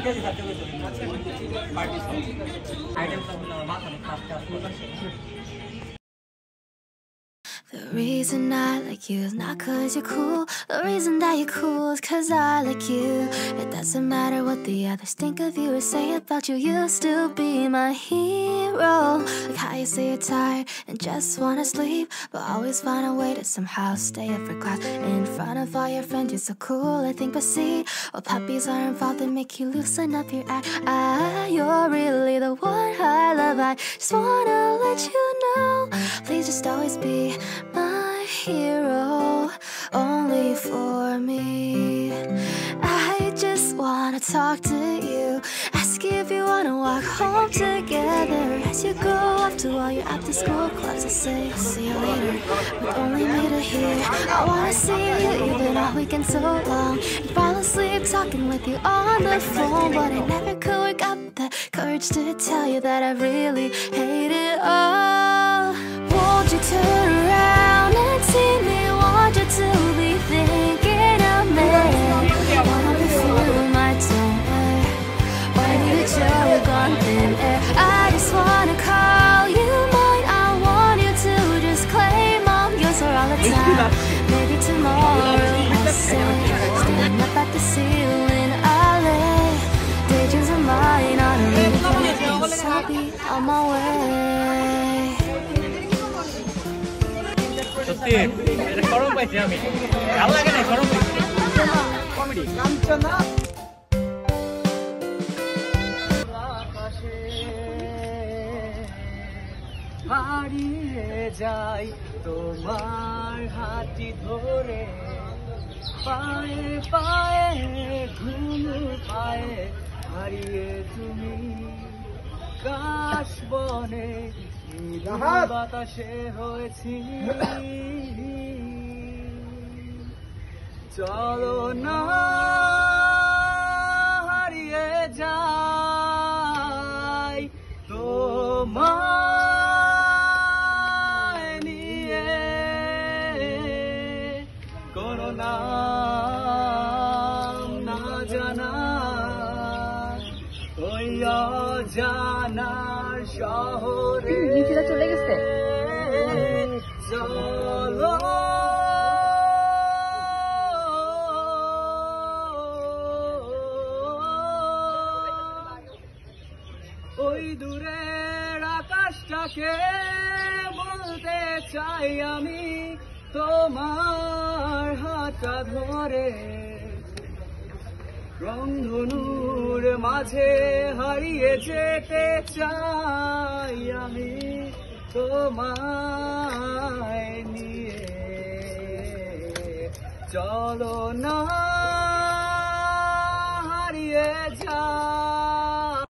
The reason I like you is not cause you're cool. The reason that you're cool is cause I like you. It doesn't matter what the others think of you or say about you, you'll still be my hero. Like how you say you're tired and just wanna sleep, but always find a way to somehow stay up for class. In front of all your friends, you're so cool, I think, but see, well, puppies are involved that make you loosen up your act. You're really the one I love. I just wanna let you know, please just always be my hero, only for me. I just wanna talk to you, ask you if you wanna walk home together. As you go off to all your after school clubs, I say I'll see you later, with only me to hear. I wanna see you even all weekend so long, and fall asleep talking with you on the phone, but I never could work up the courage to tell you that I really hate it all. Won't you turn around and see me? Want you to be thinking of me. Wanna be through my tongue, wanna need a joke on thin air. I just wanna call you mine. I want you to just claim I'm yours for all the time. Maybe tomorrow I'll say, standing up at the ceiling, I'll lay daydreams of mine on a replay. So I'll be on my way. সত্যি এটা গরম পাইছি আমি, ভালো লাগে না গরম পাইছি কমেডি কাঞ্চনা। হারিয়ে যাই তোমার হাতটি ধরে, পায়ে পায়ে ঘুম পায়ে হারিয়ে তুমি কাশ বনে বাতাসে হয়েছি। চলো না হারিয়ে যাই তোমায় নিয়ে, কোনো নাম না জানা ওই অজানার শহরে চলে গেছে। চলো ওই দূরের আকাশটাকে বলতে চাই আমি তোমার হাতটা ধরে, রংধনুর মাঝে হারিয়ে যেতে চাই আমি তোমায় নিয়ে। চলো না হারিয়ে যা